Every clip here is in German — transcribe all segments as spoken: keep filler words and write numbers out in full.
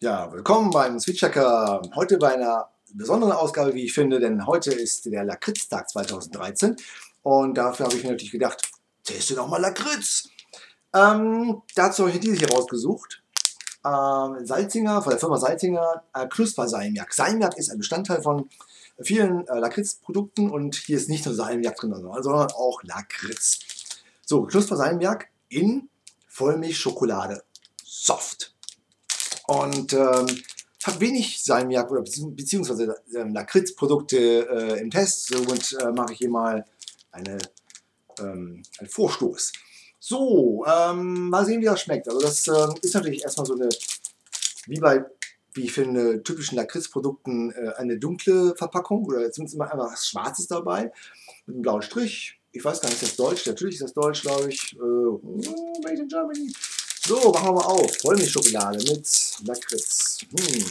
Ja, willkommen beim Sweet Checker. Heute bei einer besonderen Ausgabe, wie ich finde, denn heute ist der Lakritztag zweitausenddreizehn und dafür habe ich mir natürlich gedacht, teste doch mal Lakritz. Ähm, dazu habe ich dieses hier rausgesucht. Ähm, Salzinger, von der Firma Salzinger, äh, Knusper-Salmiak. Salmiak ist ein Bestandteil von vielen äh, Lakritzprodukten und hier ist nicht nur Salmiak drin, sondern auch Lakritz. So, Knusper-Salmiak in Vollmilchschokolade. Soft. Und ähm, habe wenig Salmiak oder beziehungsweise äh, Lakritzprodukte äh, im Test. Somit äh, mache ich hier mal eine, ähm, einen Vorstoß. So, ähm, mal sehen, wie das schmeckt. Also das ähm, ist natürlich erstmal so eine, wie bei, wie ich finde, typischen Lakritzprodukten äh, eine dunkle Verpackung oder zumindest immer einfach was Schwarzes dabei mit einem blauen Strich. Ich weiß gar nicht, ist das Deutsch? Natürlich ist das Deutsch, glaube ich. Äh, made in Germany. So, machen wir mal auf. Vollmilchschokolade mit Lakritz. Hm.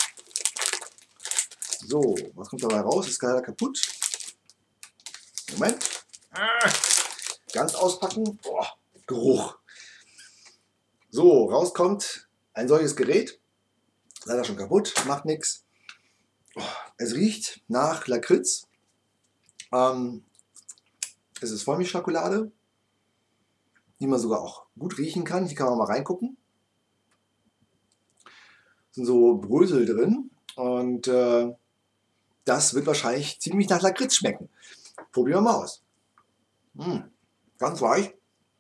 So, was kommt dabei raus? Ist leider kaputt. Moment. Ah, ganz auspacken. Boah, Geruch. So, rauskommt ein solches Gerät. Leider schon kaputt, macht nichts. Es riecht nach Lakritz. Ähm, es ist Vollmilchschokolade, die man sogar auch gut riechen kann. Hier kann man mal reingucken. Es sind so Brösel drin und äh, das wird wahrscheinlich ziemlich nach Lakritz schmecken. Probieren wir mal aus. Mmh, ganz weich.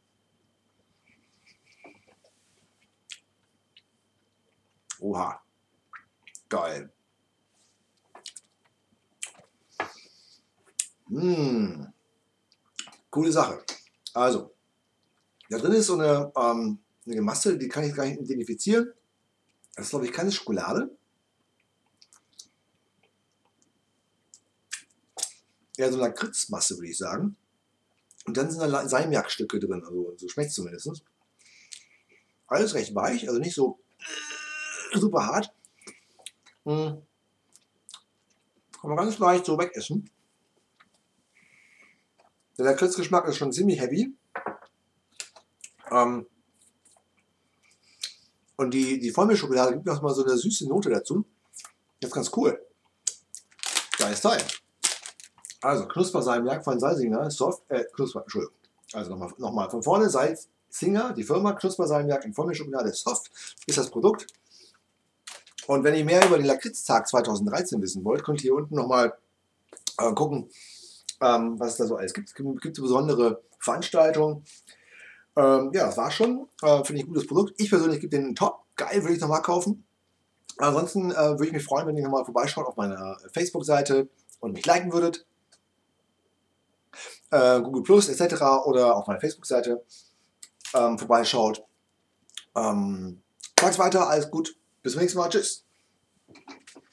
Oha, geil. Mmh, coole Sache. Also, da drin ist so eine, ähm, eine Masse, die kann ich gar nicht identifizieren. Das ist, glaube ich, keine Schokolade. Eher so eine Lakritzmasse, würde ich sagen. Und dann sind da Salmiakstücke drin, also so schmeckt es zumindest. Alles recht weich, also nicht so super hart. Hm. Kann man ganz leicht so wegessen. Der Lakritzgeschmack ist schon ziemlich heavy. Ähm Und die, die Vollmilchschokolade gibt noch mal so eine süße Note dazu. Das ist ganz cool. Geiles Teil. Also Knusper-Salmiak von Salzinger, Soft, äh, Knusper, Entschuldigung. Also nochmal noch mal von vorne, Salzinger, die Firma, Knusper-Salmiak in Vollmilchschokolade, Soft ist das Produkt. Und wenn ihr mehr über den Lakritztag zweitausenddreizehn wissen wollt, könnt ihr hier unten nochmal äh, gucken, ähm, was es da so alles gibt. Es gibt, gibt so besondere Veranstaltungen. Ähm, ja, das war schon. Äh, Finde ich ein gutes Produkt. Ich persönlich gebe den einen Top. Geil, würde ich nochmal kaufen. Ansonsten äh, würde ich mich freuen, wenn ihr nochmal vorbeischaut auf meiner Facebook-Seite und mich liken würdet. Äh, Google Plus et cetera oder auf meiner Facebook-Seite ähm, vorbeischaut. Ähm, Tags weiter, alles gut. Bis zum nächsten Mal. Tschüss.